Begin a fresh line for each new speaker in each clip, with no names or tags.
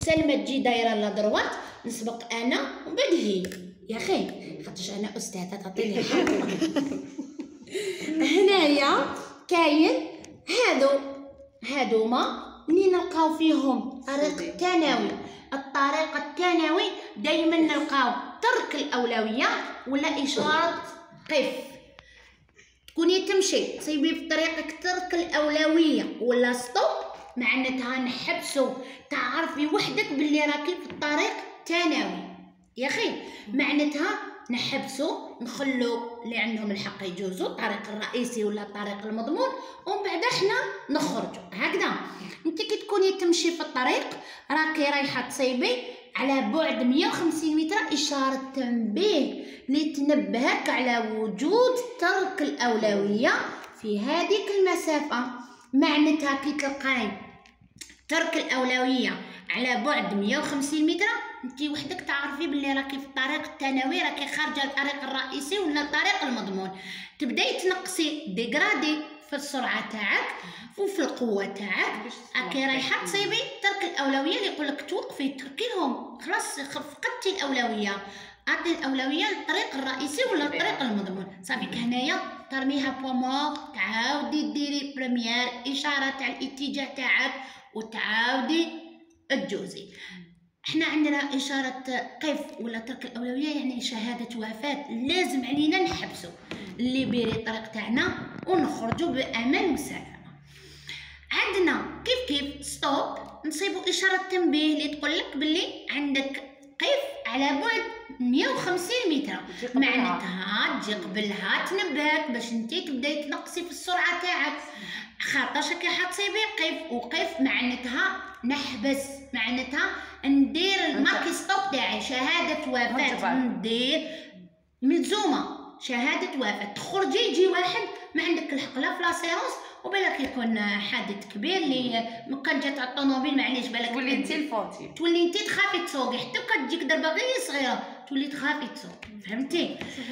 سلمى تجي دايره لا دروات نسبق انا ومن بعد هي يا اخي خاطرش انا استاذه تعطيني هنايا كاين هادوما اللي نلقاو فيهم طريق الثانوي. الطريق الثانوي دائما نلقاو ترك الاولويه ولا اشاره قف. تكوني تمشي تصيبي في طريقك ترك الاولويه ولا ستوب معناتها نحبسو. تعرفي وحدك باللي راكي في الطريق الثانوي يا اخي معناتها نحبسو نخلو اللي عندهم الحق يجوزوا الطريق الرئيسي ولا الطريق المضمون ومن بعد احنا نخرجوا هكذا. انت كي تكوني تمشي في الطريق راكي رايحه تصيبي على بعد 150 متر اشاره تنبيه لتنبهك على وجود ترك الاولويه في هذيك المسافه. معناتها كي تلقاي ترك الاولويه على بعد 150 متر انت وحدك تعرفي باللي راكي في الطريق الثانوي راكي خارجه الطريق الرئيسي ولا الطريق المضمون. تبداي تنقصي ديغرادي في السرعه تاعك وفي القوه تاعك راكي رايحه تصيبي ترك الاولويه اللي يقول لك توقفي تركيهم خلاص فقدتي الاولويه. اعطي الاولويه للطريق الرئيسي ولا الطريق المضمون. صافيك هنايا ترميها بومور تعاودي ديري بريمير اشاره تاع الاتجاه تاعك وتعاودي تجوزي. احنا عندنا اشاره قف ولا ترك الاولويه يعني شهاده وفاه. لازم علينا نحبسوا اللي بيري الطريق تاعنا ونخرجوا بامان وسلامه. عندنا كيف ستوب نصيبوا اشاره تنبيه اللي تقول لك باللي عندك قف على بعد 150 متر. معناتها تجي قبلها تنبهك باش انتي تبداي تنقصي في السرعه تاعك خاطرش كي حتصيبي قف وقف معناتها نحبس. معناتها ندير الماركي ستوب تاعي شهاده وفاه ندير ملزومه شهاده وفاه. تخرجي يجي واحد ما عندك الحق لا في لاسيرونس وبالك يكون حادث كبير اللي كان جات على الطوموبيل معليش بالك
تولي انت الفوتي
تولي انت تخافي تسوقي حتى كتجيك ضربه غير صغيره تولي تخافي تسوقي فهمتي.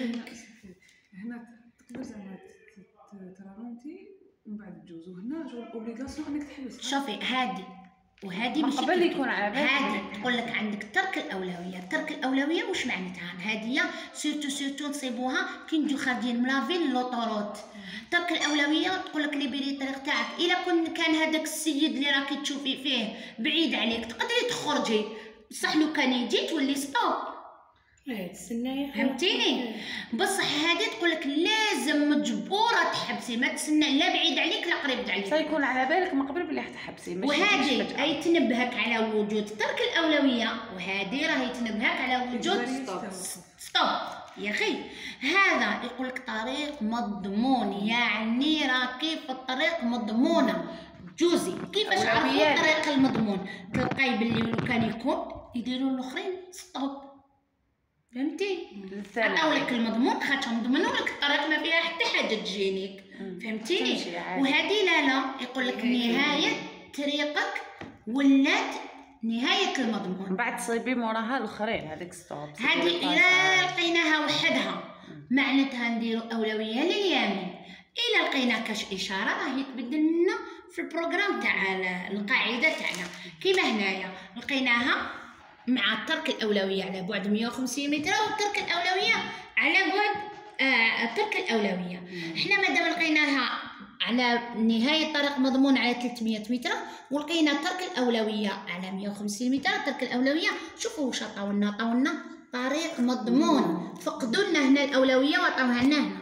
هنا تقدر زعما ترالونتي ومن بعد تجوز وهنا جو اوبليغاسيون انك تحبس.
شوفي هادي وهادي ماشي
قبل يكون على بالك
هادي تقول لك عندك ترك الاولويه. ترك الاولويه واش معناتها هاديه سيرتو نصيبوها كي نجيو خارجين من لافيل لوطوروت. ترك الاولويه تقول لك لي بيري الطريق تاعك الا كان هذاك السيد اللي راكي تشوفي فيه بعيد عليك تقدري تخرجي بصح لو كان يجي تولي ستوب
تسناي
فهمتيني. بصح هذه تقول لك لازم مجبوره تحبسي ما تسنى لا بعيد عليك لا قريب عليك
فيكون على بالك من قبل بلي حتحبسي.
وهذه اي تنبهك على وجود ترك الاولويه وهذه راهي تنبهك على وجود ستوب يا اخي. هذا يقول لك طريق مضمون يعني راكي في الطريق مضمونه جوزي. كيفاش عرفوا الطريق المضمون؟ تلقاي باللي لو كان يكون يديروا الاخرين ستوب فهمتي. عطاو لك المضمون خاطر مضمنوا لك الطريق ما فيها حتى حاجه تجينيك فهمتيني. وهذه لا يقول لك نهايه طريقك ولات نهايه المضمون.
من بعد تصيبي موراها الاخرين هذيك ستوب.
هذه الا لقيناها وحدها معناتها نديروا اولويه لليمين. الا لقينا كاش اشاره راهي تبدل لنا في البروغرام تاع القاعده تاعنا. كيما هنايا لقيناها مع ترك الأولوية على بعد 150 متر وترك الأولوية على بعد ترك الأولوية. احنا مادام لقيناها على نهاية طريق مضمون على 300 متر ولقينا ترك الأولوية على 150 متر ترك الأولوية. شوفوا واش عطاولنا طريق مضمون. فقدوا لنا هنا الأولوية وعطاوها لنا هنا.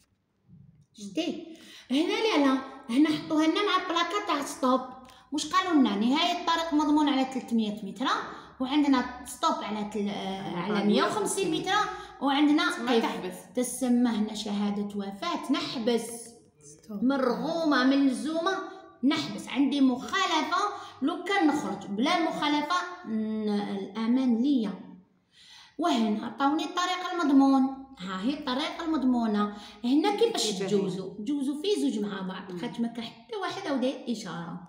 شتي هنا لا هنا حطوها لنا مع البلاكه تاع ستوب. واش قالوا لنا نهاية طريق مضمون على 300 متر وعندنا ستوب على 150 متر وعندنا
تحبس
تسمى هنا شهادة وفاة. نحبس مرغومة ملزومة نحبس. عندي مخالفة لو كان نخرج بلا مخالفة الأمان ليا. وهنا عطاوني الطريق المضمون. ها هي الطريقة المضمونة. هنا كيفاش تجوزوا في زوج مع بعض خاطر ما كان حتى واحد أو داير إشارة.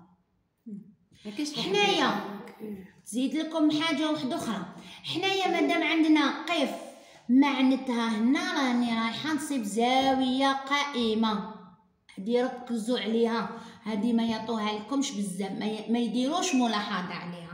حنايا زيد لكم حاجه واحده اخرى. حنايا مادام عندنا قف معناتها هنا راني رايحه نصيب زاويه قائمه. هادي ركزوا عليها هادي ما يعطوها لكمش بزاف ما يديروش ملاحظه عليها.